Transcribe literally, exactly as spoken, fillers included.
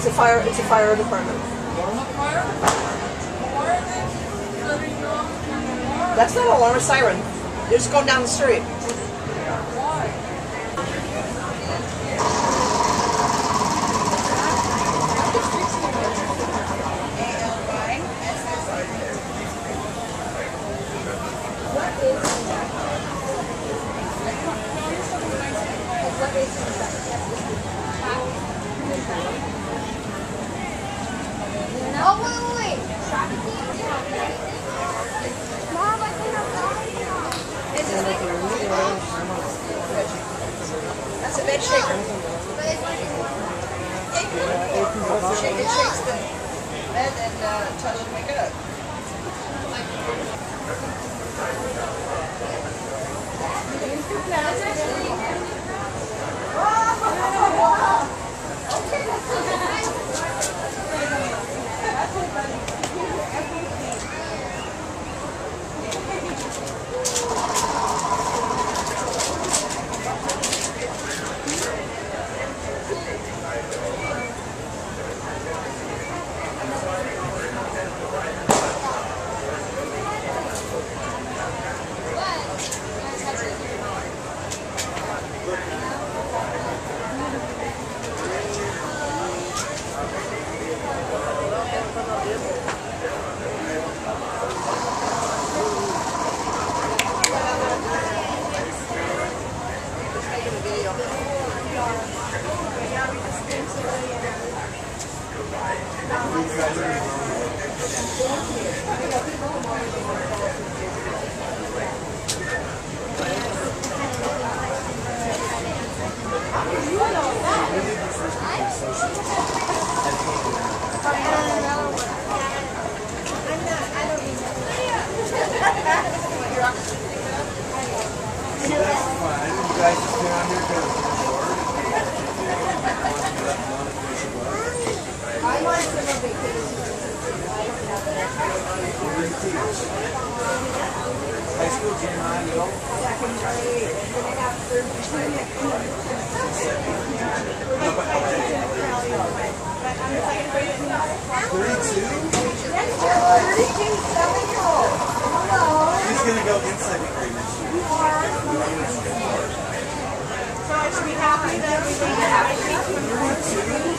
it's a fire. It's a fire department. That's not an alarm, a siren. You're just going down the street. Oh, wait, wait, wait. Mom, I think I'm It's just like that's a bed shaker. Shake it, shakes the bed and uh, touch and wake up. High school, junior high, middle? Second grade. thirty-two? thirty-two, seven-year-old. Hello. He's going to go in second grade next year. You are. So I should be happy that we made it.